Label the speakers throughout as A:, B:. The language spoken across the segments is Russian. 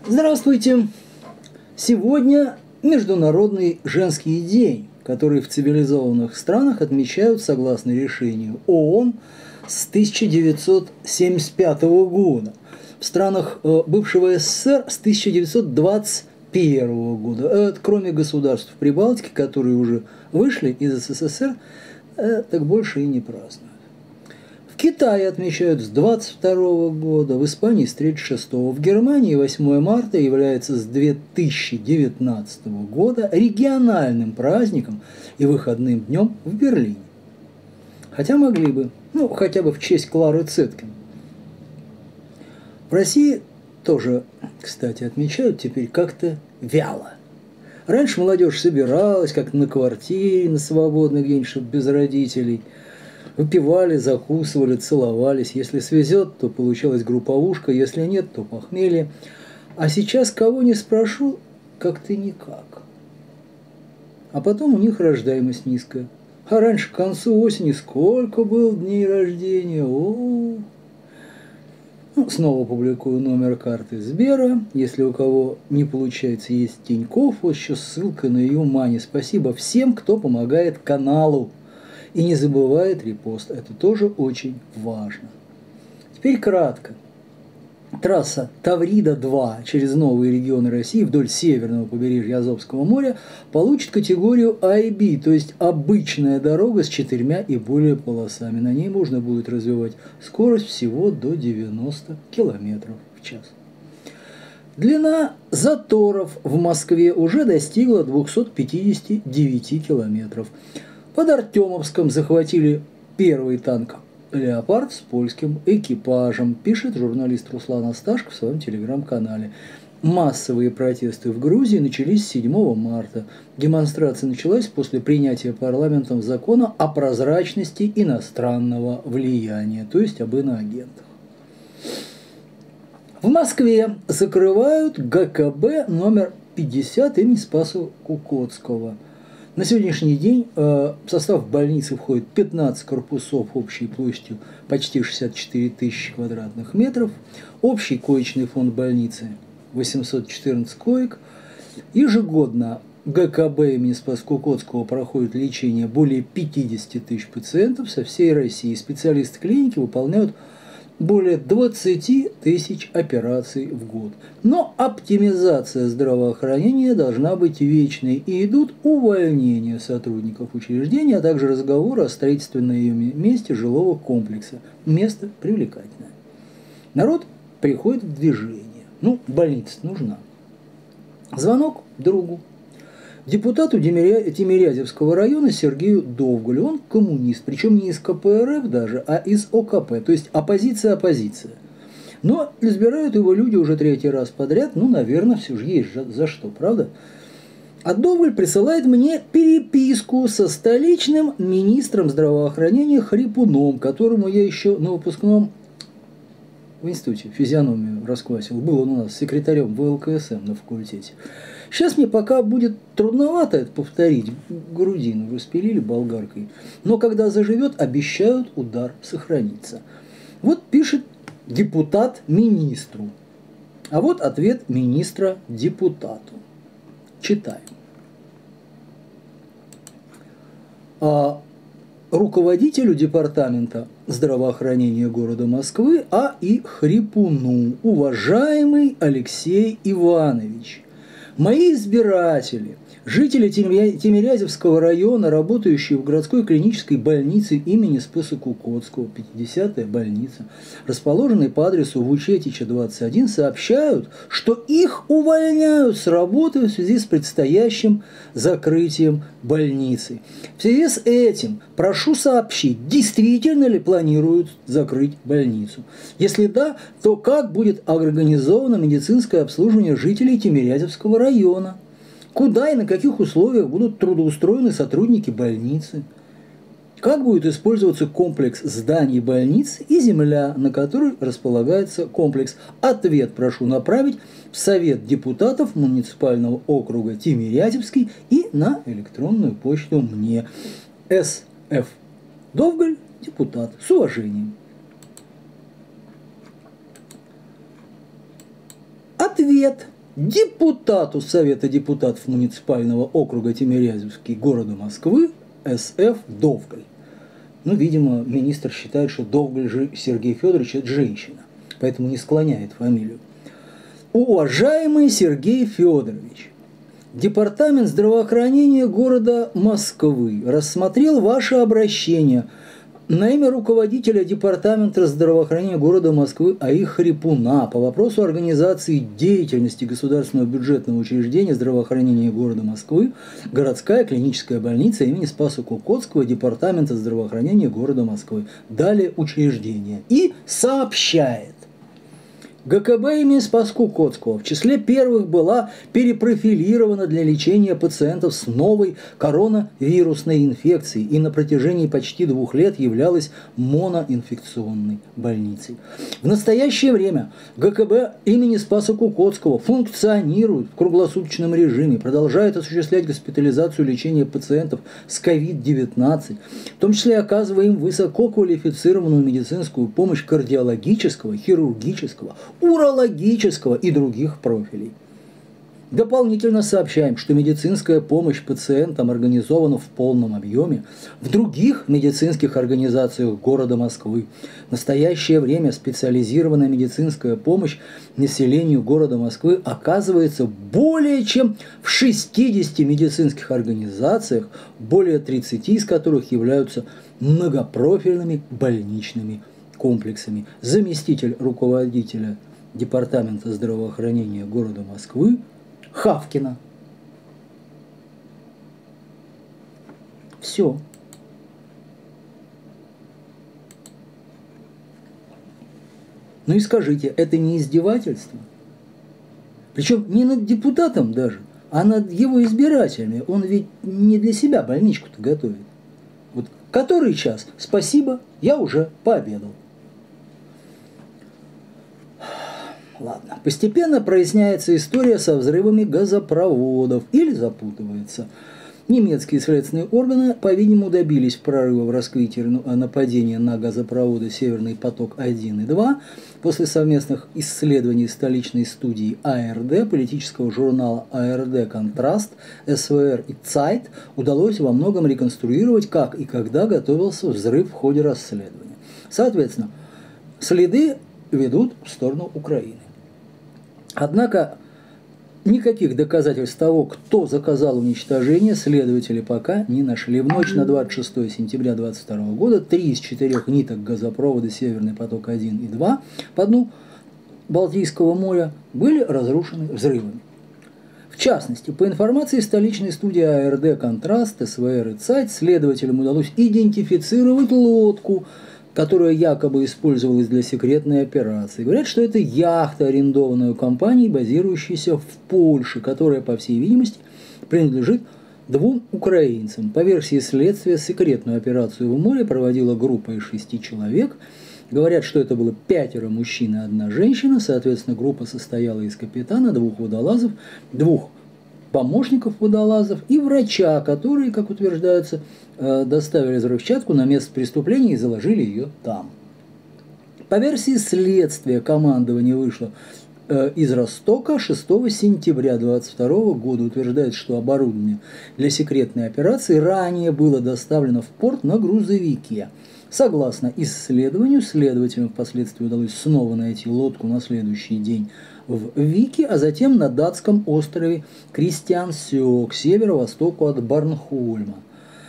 A: Здравствуйте! Сегодня Международный женский день, который в цивилизованных странах отмечают согласно решению ООН с 1975 года. В странах бывшего СССР с 1921 года. Кроме государств Прибалтики, которые уже вышли из СССР, так больше и не празднуют. В Китае отмечают с 22 года, в Испании с 36, в Германии 8 марта является с 2019 года региональным праздником и выходным днем в Берлине. Хотя могли бы, хотя бы в честь Клары Цеткин. В России тоже, кстати, отмечают теперь как-то вяло. Раньше молодежь собиралась как-то на квартире, на свободной где-нибудь, чтобы без родителей. Выпивали, закусывали, целовались. Если свезет, то получалась групповушка, если нет, то похмелье. А сейчас кого не спрошу, как-то никак. А потом у них рождаемость низкая. А раньше, к концу осени, сколько было дней рождения. Снова публикую номер карты Сбера. Если у кого не получается, есть Тинькофф. Вот еще ссылка на ее мани. Спасибо всем, кто помогает каналу. И не забывает репост. Это тоже очень важно. Теперь кратко. Трасса Таврида-2 через новые регионы России вдоль северного побережья Азовского моря получит категорию IB, то есть обычная дорога с 4 и более полосами. На ней можно будет развивать скорость всего до 90 км в час. Длина заторов в Москве уже достигла 259 километров. Под Артемовском захватили первый танк «Леопард» с польским экипажем, пишет журналист Руслан Асташко в своем телеграм-канале. Массовые протесты в Грузии начались 7 марта. Демонстрация началась после принятия парламентом закона о прозрачности иностранного влияния, то есть об иноагентах. В Москве закрывают ГКБ номер 50 имени Спаса Кукоцкого. На сегодняшний день в состав больницы входит 15 корпусов общей площадью почти 64 тысячи квадратных метров. Общий коечный фонд больницы 814 коек. Ежегодно ГКБ имени Спаса Кукоцкого проходит лечение более 50 тысяч пациентов со всей России. Специалисты клиники выполняют более 20 тысяч операций в год. Но оптимизация здравоохранения должна быть вечной, и идут увольнения сотрудников учреждения, а также разговоры о строительстве на ее месте жилого комплекса. Место привлекательное. Народ приходит в движение. Больница нужна. Звонок другу. Депутату Тимирязевского района Сергею Довгалю. Он коммунист, причем не из КПРФ даже, а из ОКП, то есть оппозиция. Но избирают его люди уже 3-й раз подряд, наверное, все же есть за что, правда? А Довгаль присылает мне переписку со столичным министром здравоохранения Хрипуном, которому я еще на выпускном в институте физиономию расквасил. Был он у нас секретарем ВЛКСМ на факультете. Сейчас мне пока будет трудновато это повторить. Грудину распилили болгаркой. Но когда заживет, обещают, удар сохранится. Вот пишет депутат министру. А вот ответ министра депутату. Читаем. Руководителю департамента здравоохранения города Москвы А.И. Хрипуну. Уважаемый Алексей Иванович, мои избиратели, жители Тимирязевского района, работающие в городской клинической больнице имени Спаса Кукоцкого, 50-я больница, расположенной по адресу Вучетича, 21, сообщают, что их увольняют с работы в связи с предстоящим закрытием больницы. В связи с этим прошу сообщить, действительно ли планируют закрыть больницу. Если да, то как будет организовано медицинское обслуживание жителей Тимирязевского района? Куда и на каких условиях будут трудоустроены сотрудники больницы? Как будет использоваться комплекс зданий больниц и земля, на которой располагается комплекс? Ответ прошу направить в Совет депутатов муниципального округа Тимирязевский и на электронную почту мне. С.Ф. Довгаль, депутат. С уважением. Ответ депутату Совета депутатов муниципального округа Тимирязевский города Москвы С.Ф. Довгаль. Ну, видимо, министр считает, что Довгаль же Сергей Федорович – это женщина, поэтому не склоняет фамилию. Уважаемый Сергей Федорович, Департамент здравоохранения города Москвы рассмотрел ваше обращение на имя руководителя Департамента здравоохранения города Москвы А.И. Хрипуна по вопросу организации деятельности государственного бюджетного учреждения здравоохранения города Москвы городская клиническая больница имени Спаса Кукоцкого Департамента здравоохранения города Москвы. Далее учреждение. И сообщает. ГКБ имени Спаса Кукоцкого в числе первых была перепрофилирована для лечения пациентов с новой коронавирусной инфекцией и на протяжении почти 2 лет являлась моноинфекционной больницей. В настоящее время ГКБ имени Спаса Кукоцкого функционирует в круглосуточном режиме, продолжает осуществлять госпитализацию и лечение пациентов с COVID-19, в том числе оказывая им высококвалифицированную медицинскую помощь кардиологического, хирургического, урологического и других профилей. Дополнительно сообщаем, что медицинская помощь пациентам организована в полном объеме в других медицинских организациях города Москвы. В настоящее время специализированная медицинская помощь населению города Москвы оказывается более чем в 60 медицинских организациях, более 30 из которых являются многопрофильными больничными комплексами. Заместитель руководителя Департамента здравоохранения города Москвы Хавкина. Все. Ну и скажите, это не издевательство? Причем не над депутатом даже, а над его избирателями. Он ведь не для себя больничку-то готовит. Вот который час? Спасибо, я уже пообедал. Ладно. Постепенно проясняется история со взрывами газопроводов или запутывается. Немецкие следственные органы, по-видимому, добились прорыва в раскрытии нападения на газопроводы «Северный поток-1» и «2». После совместных исследований столичной студии АРД, политического журнала АРД «Контраст», СВР и ЦАЙТ удалось во многом реконструировать, как и когда готовился взрыв в ходе расследования. Соответственно, следы ведут в сторону Украины. Однако никаких доказательств того, кто заказал уничтожение, следователи пока не нашли. В ночь на 26 сентября 2022 года 3 из 4 ниток газопровода «Северный поток-1» и «2» по дну Балтийского моря были разрушены взрывами. В частности, по информации столичной студии АРД «Контраст», СВР и ЦАЙТ, следователям удалось идентифицировать лодку, которая якобы использовалась для секретной операции. Говорят, что это яхта, арендованная компанией, базирующейся в Польше, которая, по всей видимости, принадлежит 2 украинцам. По версии следствия, секретную операцию в море проводила группа из 6 человек. Говорят, что это было 5 мужчин и 1 женщина. Соответственно, группа состояла из капитана, 2 водолазов, 2 помощников водолазов и врача, которые, как утверждается, доставили взрывчатку на место преступления и заложили ее там. По версии следствия, командование вышло из Ростока 6 сентября 2022 года. Утверждает, что оборудование для секретной операции ранее было доставлено в порт на грузовике. Согласно исследованию, следователям впоследствии удалось снова найти лодку на следующий день в Вике, а затем на датском острове Кристиансё к северо-востоку от Борнхольма.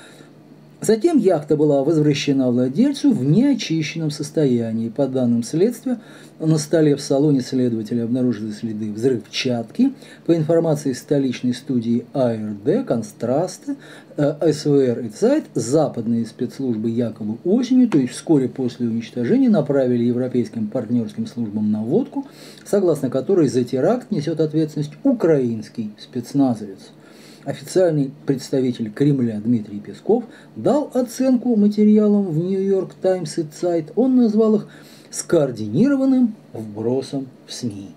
A: Затем яхта была возвращена владельцу в неочищенном состоянии. По данным следствия, на столе в салоне следователи обнаружили следы взрывчатки. По информации столичной студии АРД, Контрасты, СВР и ЦАЙТ, западные спецслужбы якобы осенью, то есть вскоре после уничтожения, направили европейским партнерским службам наводку, согласно которой за теракт несет ответственность украинский спецназовец. Официальный представитель Кремля Дмитрий Песков дал оценку материалам в Нью-Йорк Таймс и ЦАЙТ. Он назвал их скоординированным вбросом в СМИ.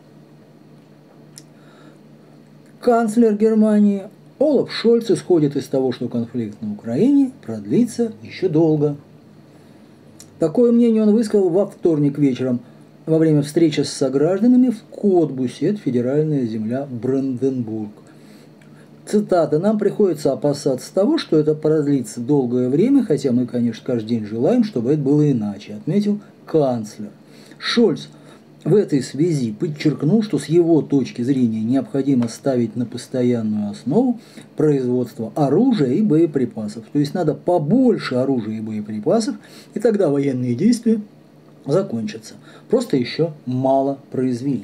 A: Канцлер Германии Олаф Шольц исходит из того, что конфликт на Украине продлится еще долго. Такое мнение он высказал во вторник вечером во время встречи с согражданами в Котбусе, это федеральная земля Бранденбург. Цитата: «Нам приходится опасаться того, что это продлится долгое время, хотя мы, конечно, каждый день желаем, чтобы это было иначе», отметил канцлер. Шольц в этой связи подчеркнул, что с его точки зрения необходимо ставить на постоянную основу производство оружия и боеприпасов. То есть надо побольше оружия и боеприпасов, и тогда военные действия закончатся. Просто еще мало произвели.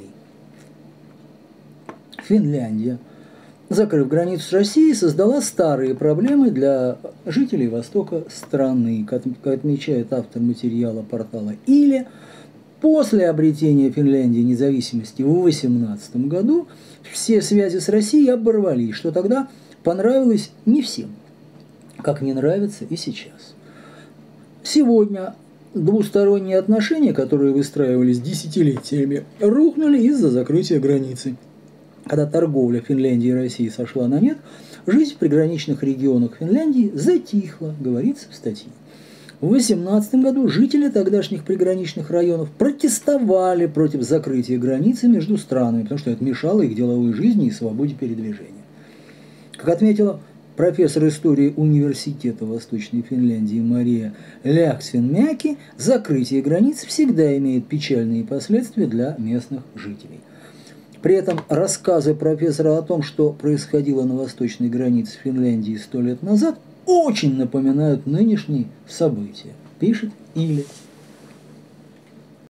A: Финляндия, закрыв границу с Россией, создала старые проблемы для жителей востока страны, как отмечает автор материала портала «Или». После обретения Финляндии независимости в 18 году все связи с Россией оборвались, что тогда понравилось не всем, как не нравится и сейчас. Сегодня двусторонние отношения, которые выстраивались десятилетиями, рухнули из-за закрытия границы. Когда торговля Финляндии и России сошла на нет, жизнь в приграничных регионах Финляндии затихла, говорится в статье. В 2018 году жители тогдашних приграничных районов протестовали против закрытия границы между странами, потому что это мешало их деловой жизни и свободе передвижения. Как отметила профессор истории Университета Восточной Финляндии Мария Ляхсвенмяки, закрытие границ всегда имеет печальные последствия для местных жителей. При этом рассказы профессора о том, что происходило на восточной границе Финляндии 100 лет назад, очень напоминают нынешние события, пишет Или.